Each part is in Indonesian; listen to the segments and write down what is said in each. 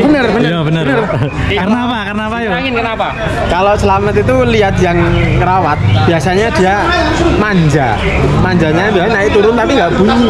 Bener. Iya bener. Karena apa? Karena apa yuk? Kenapa? Kalau selamat itu lihat yang ngerawat, biasanya dia manja. Manjanya dia naik turun tapi nggak bunyi.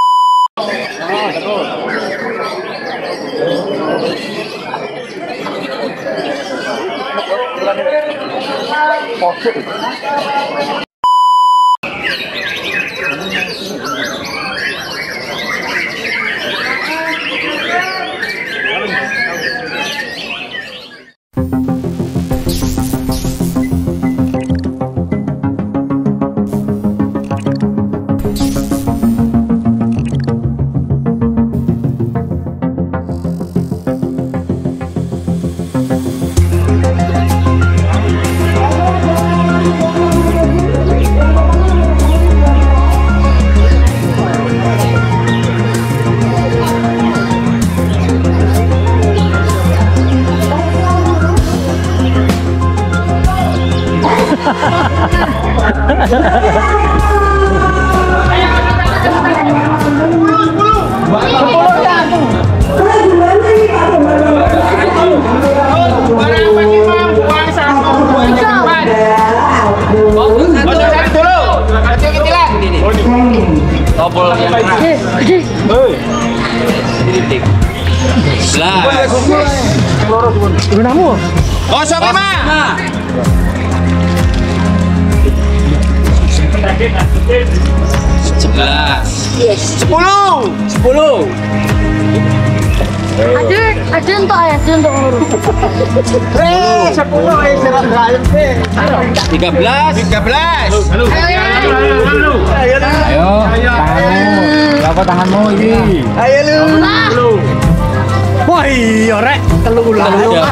Topol yang titik. Belas. Gunamu? 10. Ada untuk ayah, ada untuk ngurus. 13. Ayo, tanganmu ini. Ayo lu. Wah iya rek, 13.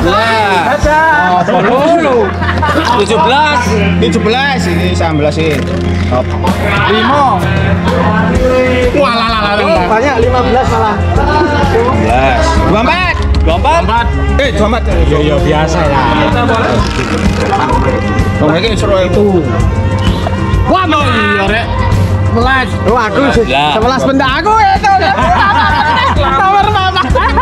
17 ini 19 sih. 5. Wah banyak 15 malah. 24. 24. Iya biasa ya. Ini seru itu. Wah iya rek. 11. Oh aku 11 benda aku itu. Nomor mama.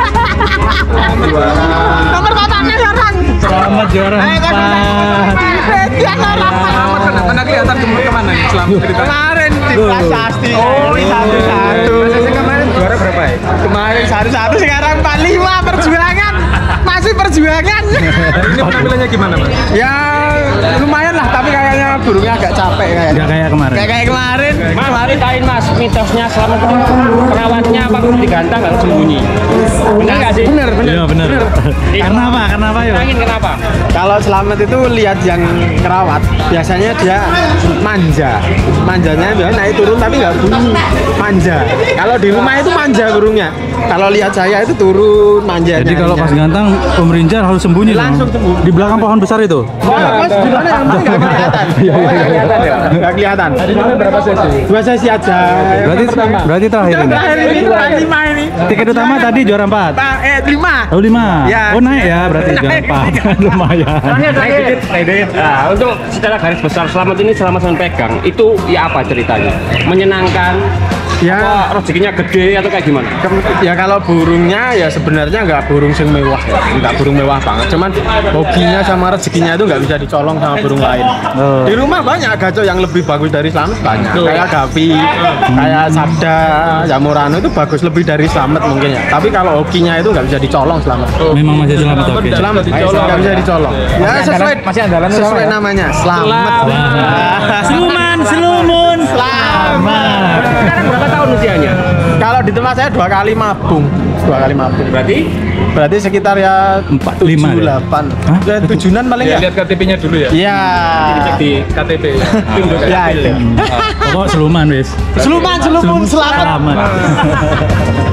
Nomor bapaknya orang. Selamat juara 4. Dia orang. Mana kelihatan kemana nih selamat cerita? Kemarin di Prasasti. Oh, 1-1. Kemarin juara berapa ya? Kemarin 1-1, sekarang 45 perjuangan. Masih perjuangan. Ini penampilannya gimana, Mas? Ya lumayan lah, tapi kayaknya burungnya agak capek kayaknya. Enggak kayak kemarin. Kayak kemarin. Mas, ceritain Mas, mitosnya selamat itu perawatnya apa digantang nggak sembunyi? Bener nggak sih? Bener. Iya bener. Karena apa? Karena apa yuk? Kenapa? Kalau selamat itu lihat yang ngerawat, biasanya dia manja. Manjanya dia naik turun tapi nggak bunyi. Manja. Kalau di rumah itu manja burungnya. Kalau lihat saya itu turun manja. Jadi kalau pas gantang pemerintah harus sembunyi langsung dong. sembunyi. Di belakang pohon besar itu. Mas, di mana yang nggak kelihatan? Nggak kelihatan. Tadi berapa sesi? 2 sesi aja. Berarti terakhir ini. Terakhir ini 5 ini. Tiket utama tadi juara 4. 5. Oh 5. Ya. Oh naik ya berarti juara 4. Lumayan. Nah, untuk secara garis besar selamat ini selama saya pegang itu ya apa ceritanya? Menyenangkan? Ya. Apa rezekinya gede atau kayak gimana? Ya kalau burungnya ya sebenarnya nggak burung sing mewah ya, nggak burung mewah banget. Cuman hobinya sama rezekinya itu nggak bisa dicolong sama burung lain. Di rumah banyak gacor yang lebih bagus dari selamat banyak. Kayak Gavi, kayak Sabda, Jamurano itu bagus lebih dari selamat mungkin ya. Tapi kalau hokinya itu nggak bisa dicolong selamat. Memang masih selamat oke. Selamat nggak bisa dicolong. Ya sesuai namanya selamat. Seluman. Selamat. Sekarang berapa tahun usianya? Kalau di tempat saya 2 kali mabung. Berarti sekitar ya 4, 7, 5 ya? 8. Ya 7-an paling ya. lihat KTP-nya dulu ya. Iya. Di KTP. Ya itu. Pokok seluman wis. Seluman selamat.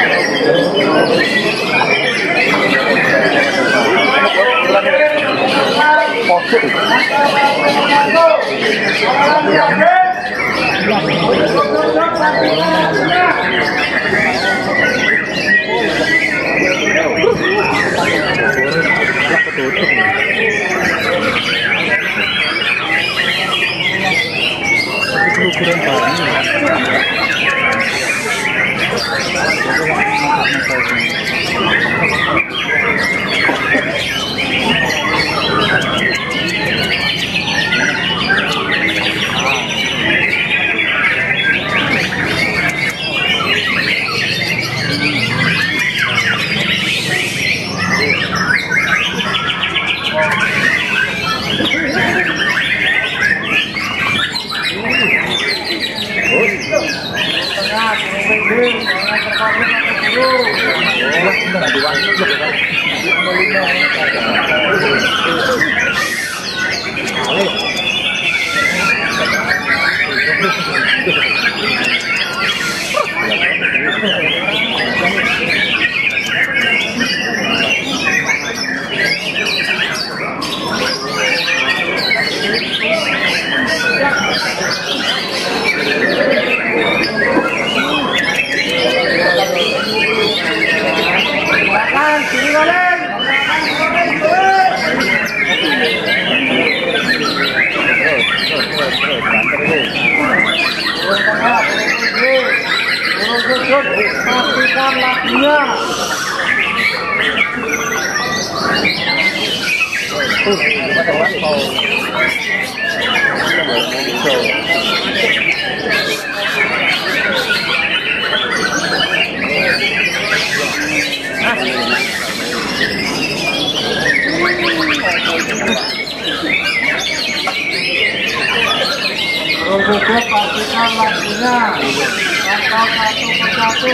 Pastikan lagunya atau satu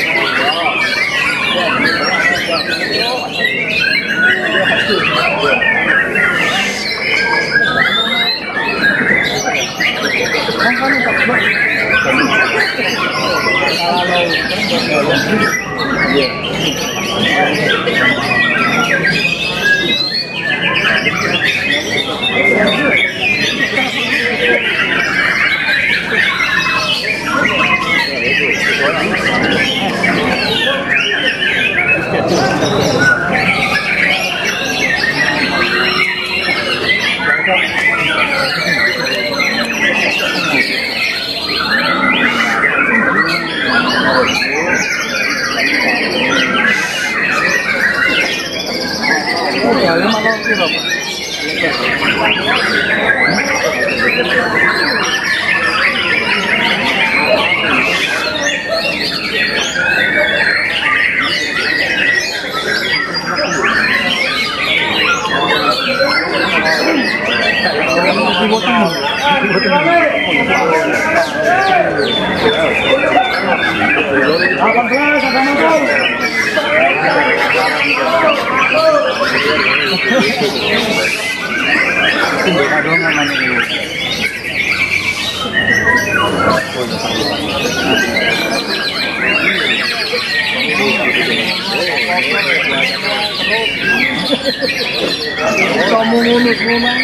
Thank you. Modalnya malah piro, Pak? Kamu mulus mulai.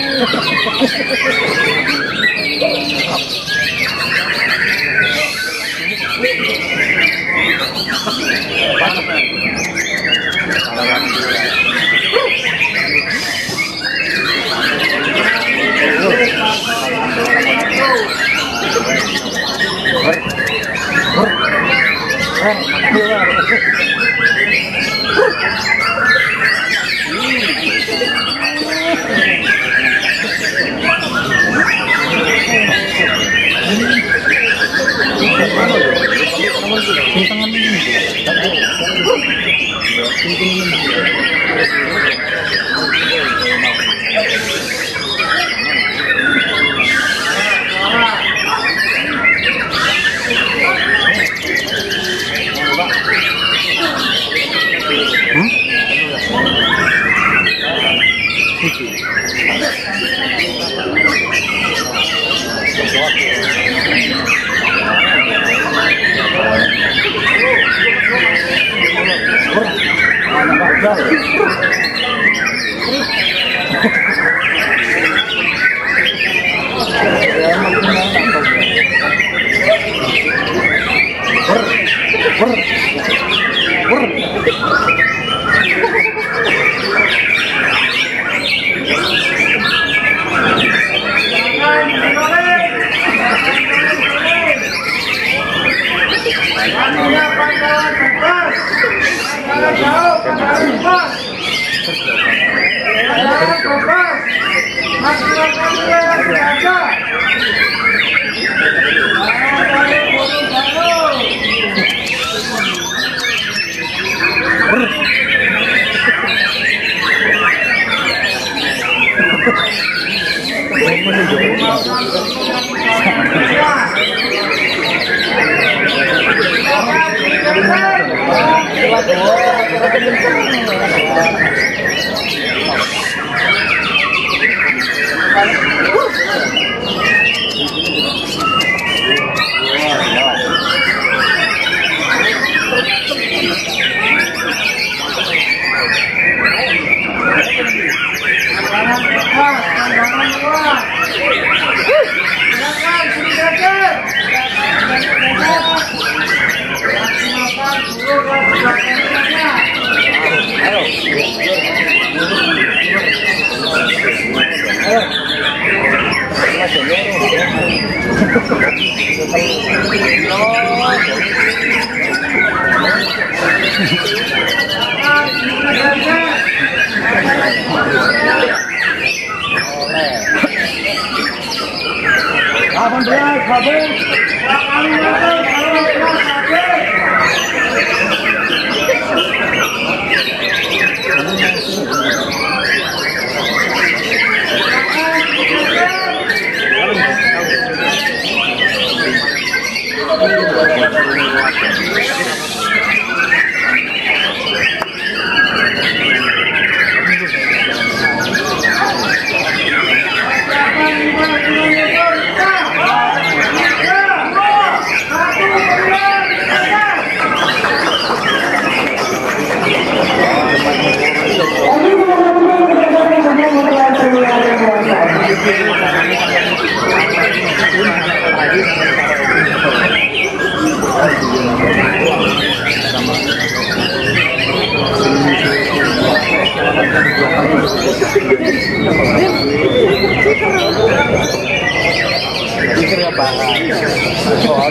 lapangan. Soal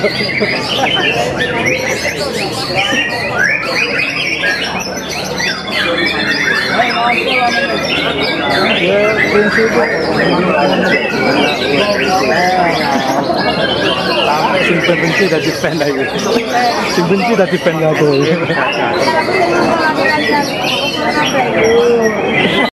ya prinsipnya sampai sing benci dadi fan lagi. Sing benci dadi fan aku.